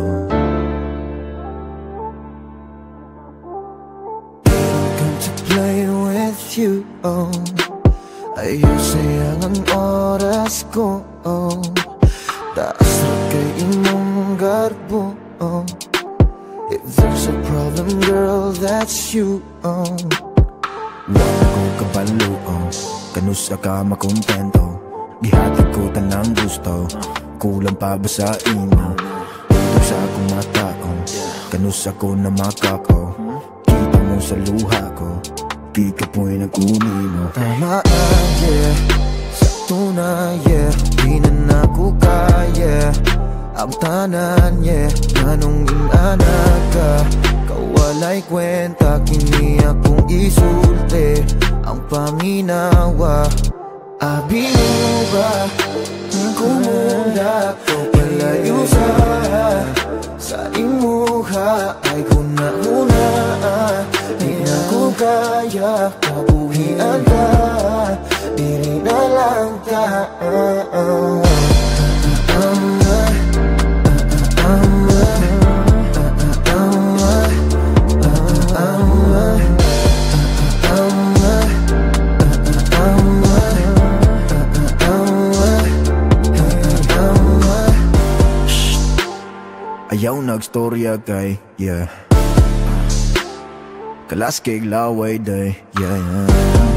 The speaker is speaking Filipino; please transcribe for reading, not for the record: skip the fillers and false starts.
Come to play with you, ayusin ang oras ko, taas na kay imong garbo. If there's a problem, girl, that's you. Wala ko kabalo, kanusa ka makontento. Gihatag ko tanang gusto, kulang pa ba sa imo? Ito sa akong mata, kanusa ko na makako. Kita mo sa luha ko, di ka po'y nag-umino. Tama, yeah, sakto na, yeah, di na ako kaya ang tanan, yeah, nanong inana ka. Kawalay kwenta, kini akong isulti ang panginawa. Abi mo ba, kumula ko palayo sa imuha. Ay huna, di na ko kaya kabuhian ka, diri na lang ka. Ayaw nagstorya kay, yeah, kalas kay laway day, yeah, yeah.